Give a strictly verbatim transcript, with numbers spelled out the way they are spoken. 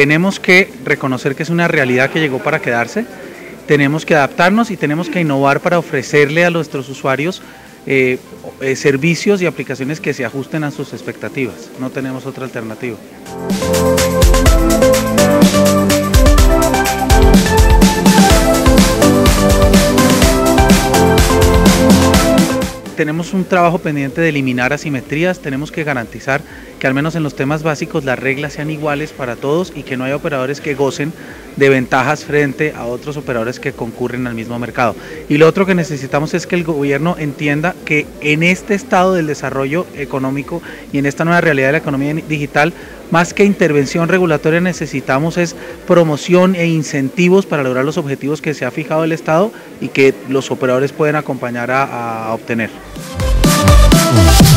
tenemos que reconocer que es una realidad que llegó para quedarse, tenemos que adaptarnos y tenemos que innovar para ofrecerle a nuestros usuarios eh, eh, servicios y aplicaciones que se ajusten a sus expectativas. No tenemos otra alternativa. Tenemos un trabajo pendiente de eliminar asimetrías, tenemos que garantizar que al menos en los temas básicos las reglas sean iguales para todos y que no haya operadores que gocen de ventajas frente a otros operadores que concurren al mismo mercado. Y lo otro que necesitamos es que el gobierno entienda que en este estado del desarrollo económico y en esta nueva realidad de la economía digital, más que intervención regulatoria necesitamos es promoción e incentivos para lograr los objetivos que se ha fijado el Estado y que los operadores pueden acompañar a, a obtener.